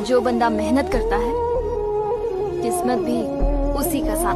जो बंदा मेहनत करता है, किस्मत भी उसी का साथ